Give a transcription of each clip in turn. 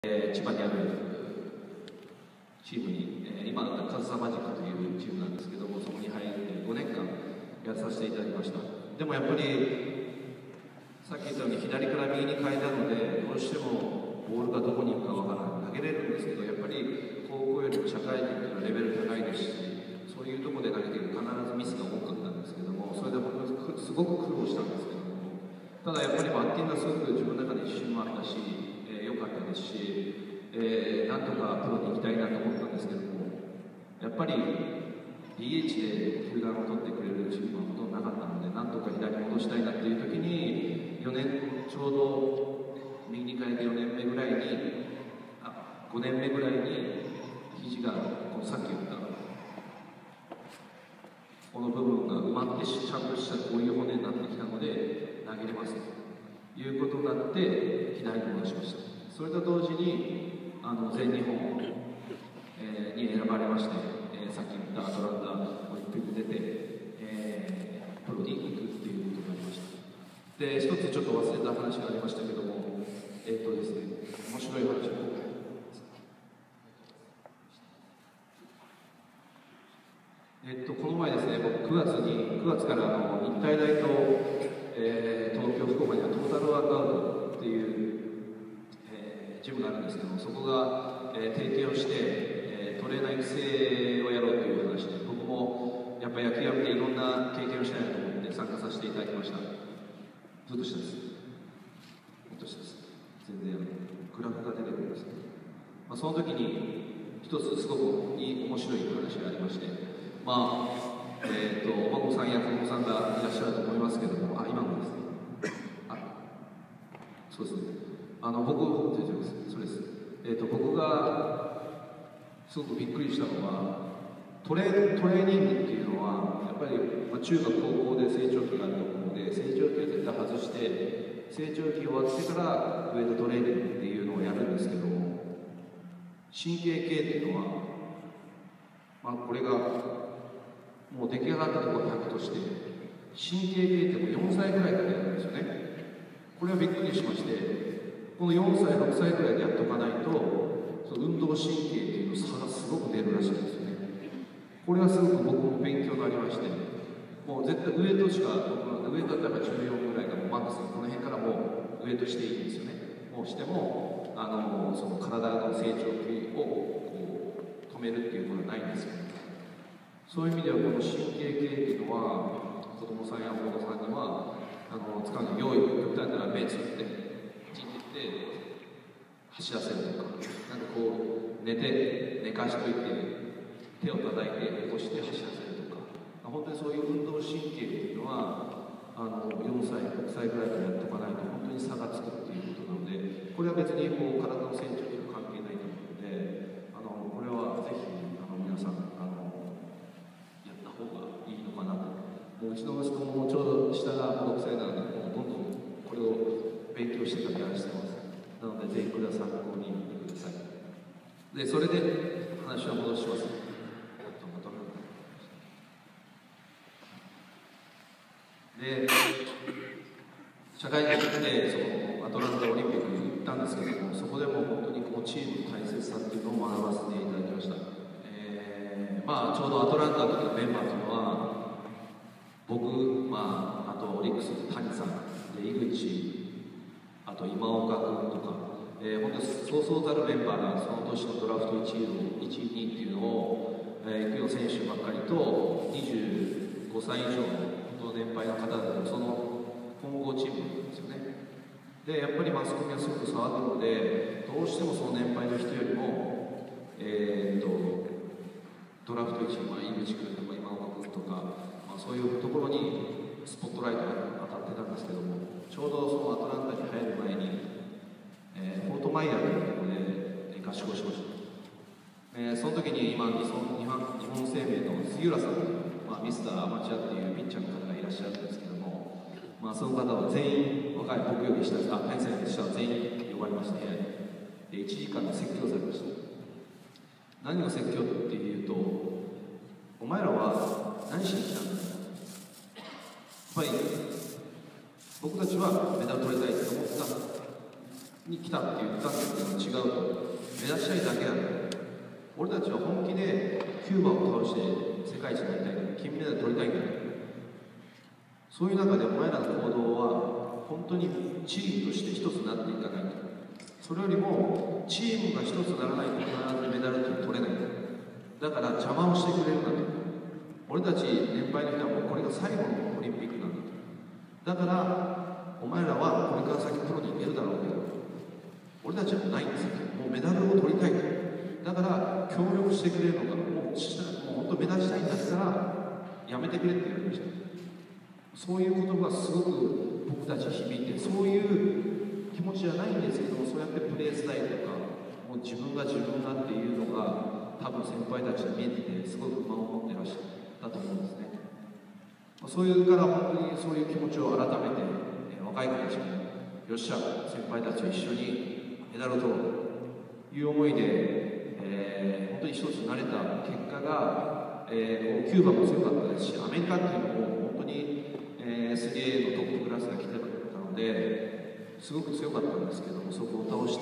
千葉にあるチームに、今だったらカズサマジックというチームなんですけども、そこに入って5年間やらさせていただきました。でもやっぱりさっき言ったように左から右に変えたので、どうしてもボールがどこに行くかわからない、投げれるんですけど、やっぱり高校よりも社会人というのはレベル高いですし、そういうところで投げて必ずミスが多かったんですけども、それでもすごく苦労したんですけども、ただやっぱりバッティングがすごく自分の中で自信もあったし、良かったですし、なんとかプロに行きたいなと思ったんですけども、やっぱり DH で球団を取ってくれるチームはほとんどなかったので、なんとか左に戻したいなっていう時に、4年ちょうど右に変えて4年目ぐらいに、5年目ぐらいに肘がこのさっき言ったこの部分が埋まってちゃんとしたこういう骨になってきたので投げれますということになって左に戻しました。それと同時に全日本、に選ばれまして、さっき言ったアトランタオリンピック出て、プロに行くっていうことになりました。で、一つちょっと忘れた話がありましたけども、ですね、面白い話をこの前ですね、僕9月から日体大と、東京、福岡にはトータルワークアウトっていう、ジムがあるんですけども、そこが、提携をして、トレーナー育成をやろうという話で、僕もやっぱり野球やっていろんな経験をしたいなと思って参加させていただきました。ずっとしたです。もっとしたです。全然グラフが出てくるんですけど、その時に一つすごく面白い話がありまして、お孫さんや子供さんがいらっしゃると思いますけども、今もですね、そうですね、僕がすごくびっくりしたのは、トレーニングっていうのは、やっぱり、中学、高校で成長期があると思うので、成長期を絶対外して、成長期終わってからウエイトトレーニングっていうのをやるんですけども、神経系っていうのは、これがもう出来上がったところ100として、神経系っても4歳ぐらいからやるんですよね。これはびっくりしまして、この4歳、6歳ぐらいでやっとかないと、その運動神経っていうの差がすごく出るらしいんですよね。これはすごく僕も勉強になりまして、もう絶対ウエイトしか、ウエイトだったら14ぐらいがもうマックス、この辺からもうウエイトしていいんですよね。もうしても、その体の成長期をこう止めるっていうことはないんですよ。そういう意味では、この神経系っていうのは、子供さんやお子さんには、使うの用意、極端なら目つぶって、じって走らせるとか、なんかこう、寝かしといて、手を叩いて起こして走らせるとか、本当にそういう運動神経っていうのは、4歳、6歳ぐらいからやっておかないと、本当に差がつくっていうことなので、これは別にこう体の成長には関係ないと思うので、これはぜひ皆さん、やった方がいいのかなと。もううちの息子もちょうど下が6歳なので、もうどんどんこれを勉強してからやらせてます。なので、ぜひこれは参考に見てください。で、それで話を戻します。で、社会人でそのアトランタオリンピックに行ったんですけども、そこでも本当にこのチームの大切さっていうのを学ばせていただきました。ちょうどアトランタの時のメンバーというのは、僕、あとオリックスの谷さん、で井口、あと今岡君とか、本当にそうそうたるメンバーがその年のドラフト1位、2位っていうのを、行くよう選手ばっかりと、25歳以上の年配の方で、その混合チームなんですよね。で、やっぱりマスコミはすごく騒ぐので、どうしてもその年配の人よりも、ドラフト1位、井口君とか今岡君とか、そういうところにスポットライトが当たってたんですけども、ちょうどそのアトランタに入る前に、フォートマイヤーというところで合宿をしました。その時に今日本生命の杉浦さん、ミスターアマチュアっていうピッチャーの方がいらっしゃるんですけども、その方は全員、若い僕より下、天才の下は全員呼ばれまして、で1時間で説教されました。何を説教っていうと、お前らは何しに来たんだ。やっぱり僕たちはメダル取りたいと思った。 に来たって言ったんですけど、違うと。目指したいだけだと。俺たちは本気でキューバを倒して世界一になりたいんだ、金メダル取りたいんだ。そういう中でお前らの行動は本当にチームとして一つになっていかないと。それよりもチームが一つにならないと必ずメダルって取れない。だから邪魔をしてくれるんだと。俺たち年配の人はもうこれが最後のオリンピックなんだと。だからお前らはこれから先プロに出るだろうけど、俺たちはもうないんですよ。もうメダルを取りたいと。だから協力してくれるのか、もう本当目立ちたいんだったらやめてくれって言われました。そういう言葉がすごく僕たち響いて、そういう気持ちじゃないんですけども、そうやってプレースタイルとか、もう自分がっていうのが多分先輩たちに見えてて、すごく不満を持ってらっしゃったと思うんですね。そういうから本当にそういう気持ちを改めて、若い子たちもよっしゃ先輩たちと一緒にメダルを取ろうという思いで、本当に一つになれた結果が、キューバも強かったですし、アメリカっていうのも本当に、SDA のトップクラスが来てたのですごく強かったんですけども、そこを倒して、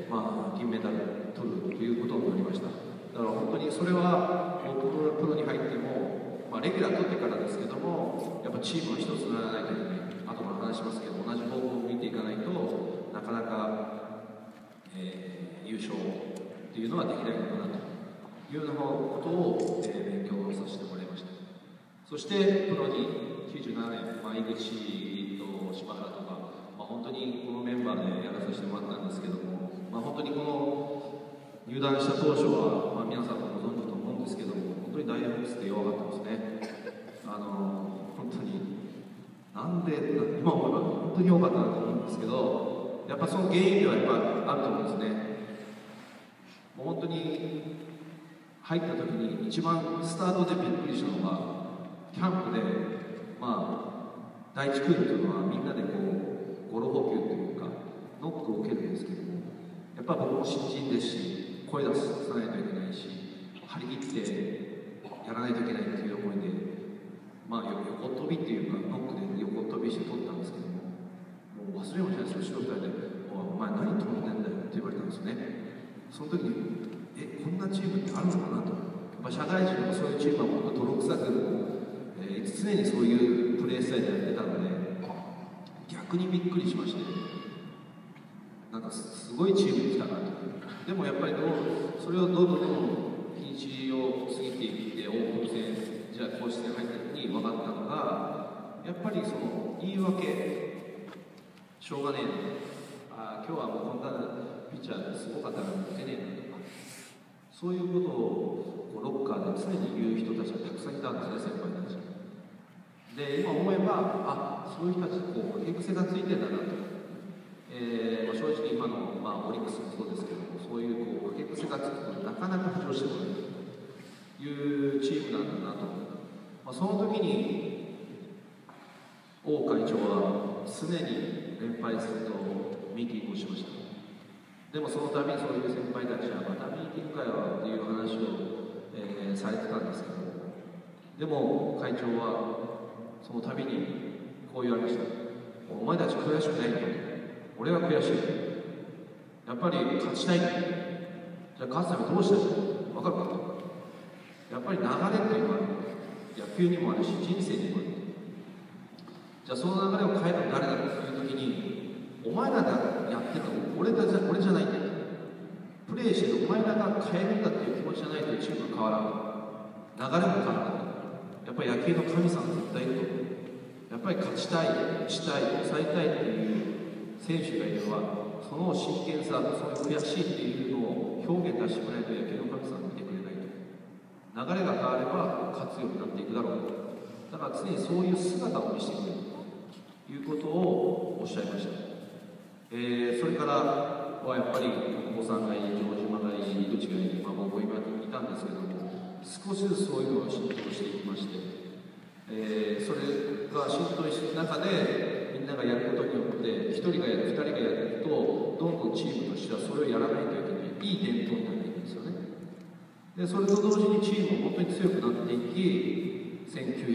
銀メダル取るということになりました。だから本当にそれはプロに入っても、レギュラー取ってからですけども、やっぱチームは一つにならないといけない。後から話しますけど、同じ方向を見ていかないとなかなか、優勝っていうのはできないのかなというようなことを、勉強させてもらいました。そしてプロに97年、井口と柴原とか、本当にこのメンバーでやらさせてもらったんですけども、本当にこの入団した当初は、皆さんもご存知だと思うんですけども、本当に大学生って弱かったですね。本当になんで今思えば本当に弱かったなと思うんですけど、やっぱその原因ではやっぱあると思うんですね。もう本当に入った時に一番スタートでびっくりしたのが、キャンプで、第一クールというのはみんなでゴロ補給というかノックを受けるんですけども、やっぱ僕も新人ですし、声出さないといけないし、張り切ってやらないといけないっていう思いで、横跳びっていうかノックで横跳びして取ったんですけども、もう忘れもしないですよ。後ろ2人で「お前何飛んでんだよ」って言われたんですよね。その時にこんなチームってあるのかなと。社会人のそういうチームはもっと泥臭く、常にそういうプレースタイルやってたので、逆にびっくりしまして、なんかすごいチームに来たなと。でもやっぱりそれをどんどん日にちを過ぎていってオープン戦、じゃあ公式戦入った時に分かったのが、やっぱりその言い訳しょうがねえな、今日はもうこんなピッチャーすごかったから打てねえなとか、そういうことをロッカーで常に言う人たちがたくさんいたんですね、先輩たち。で、今思えば、そういう人たちに手癖がついてんだなと。正直今の、オリックスもそうですけども、そういう手癖がつくとなかなか浮上してこないというチームなんだなと。その時に王会長は常に連敗するとミーティングをしました。でもその度にそういう先輩たちはまたミーティングかよっていう話を、されてたんですけど、でも会長はその度にこう言われました。お前たち悔しくないんだよ。俺は悔しい。やっぱり勝ちたい。じゃあ勝つためにどうしたらいいの？分かるか？やっぱり流れっていうのは野球にもあるし人生にもある。じゃあその流れを変えるの誰だろうという時に、お前らがやってるの俺じゃないんだよ。プレーしてるお前らが変えるんだっていう気持ちじゃないとチームが変わらない。流れも変わらない。やっぱり野球の神様絶対いると思う。やっぱり勝ちたい、したい、抑えたいという選手がいるのは、その真剣さ、そういう悔しいっていうのを表現出してもらえないと野球の神様見てくれないと。流れが変われば勝つようになっていくだろうと。だから常にそういう姿を見せてくれるということをおっしゃいました。それからはやっぱりお子さんがいい、城島がいい、井口がいい、僕も今いたんですけども、少しずつそういうのが浸透していきまして、それが浸透していく中でみんながやることによって1人がやる2人がやるとどんどんチームとしてはそれをやらないといけないいい伝統になっていくんですよね。でそれと同時にチームも本当に強くなっていき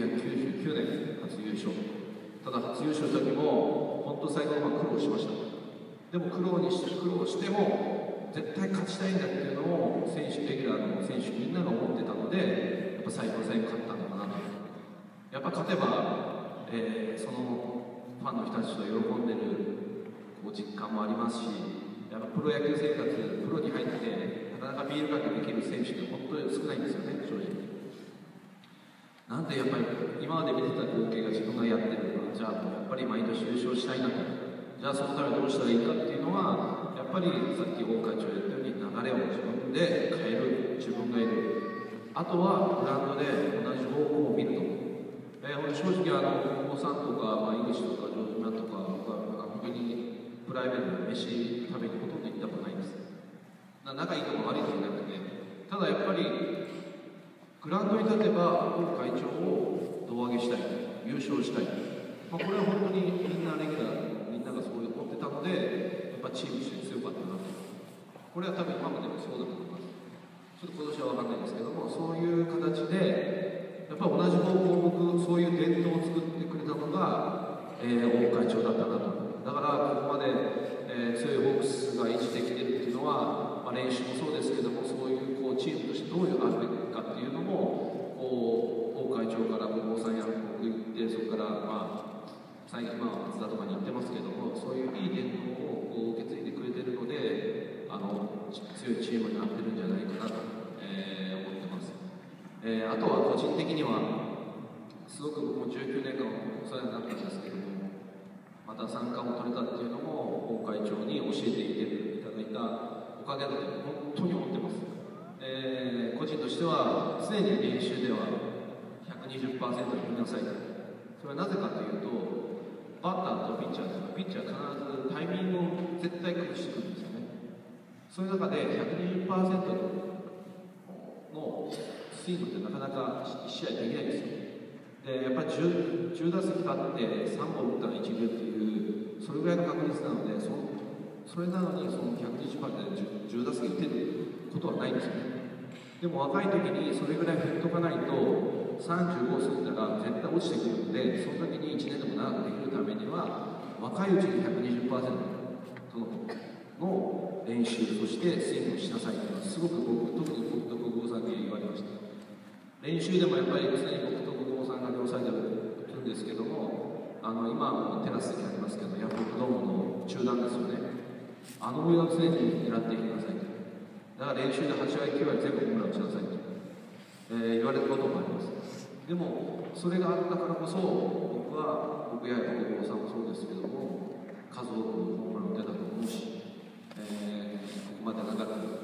1999年初優勝。ただ初優勝した時も本当最後は苦労しました。 でも苦労しても絶対勝ちたいんだっていうのをレギュラーの選手みんなが思ってたので、やっぱ最後勝ったのかなと。やっぱ勝てば、そのファンの人たちと喜んでるこう実感もありますし、やっぱプロ野球生活、プロに入ってなかなかビールかけできる選手って本当に少ないんですよね、正直。なんでやっぱり今まで見てた光景が自分がやってるのは、じゃあやっぱり毎年優勝したいなと、じゃあそのためにどうしたらいいかっていうのは、やっぱりさっき大会長言ったように流れを自分で変える自分がいる、あとはグラウンドで同じ方向を見ると。正直お子さんとか、井口とか城島とか僕は本当にプライベートで飯食べにほとんど行ったことないんです。仲いいとこ悪いとこなくて、ただやっぱりグラウンドに立てば王会長を胴上げしたい、優勝したい、これは本当にみんなレギュラーみんながそう思ってたので、やっぱチームとして強かったなと。これは多分今までもそうだと思います。ちょっと今年は分かんないですけども、そういう形でやっぱ同じ方向を向く、そういう伝統を作ってくれたのが、王会長だったなと。だからここまで、強いホークスが維持できているっていうのは、練習もそうですけども、そういうチームとしてどういうあるべきかっていうのも王会長から大さんや僕行って、そこから最近松田とかに行ってますけども、そういういい伝統を受け継いでくれてるので、強いチームになってるんじゃないかなと、思ってます。あとは個人的にはすごく僕も19年間お世話になったんですけども、また三冠を取れたっていうのも王会長に教えていただいたおかげだと本当に思ってます。個人としては常に練習では 120% 言いなさいと。それはなぜかというと、バッターとピッチャーというのは、ピッチャーは必ずタイミングを絶対崩してくるんですよね。そういう中で 120% のスイングってなかなか1試合できないんですよ。でやっぱり 10打席立って3本打ったら一流っていう、それぐらいの確率なので、それなのにその 120% で 10打席打てることはないんですよね。でも若い時にそれぐらい振っとかないと35を過ぎたら絶対落ちてくるので、その時に1年でも長くできるためには若いうちに 120% の練習、そしてスイングをしなさいというのはすごく特に僕と国保さんに言われました。練習でもやっぱり常に僕と国保さんが両サイドで来るんですけども、今はテラス席ありますけど、ヤフオクドームの中段ですよね。上を常に狙っていきなさいと。だから練習で8割9割全部ホームラン打ちなさいと、言われることもあります。でもそれがあったからこそ僕や国保さんもそうですけども、数多くホームラン打てたと思うし、ここまで長く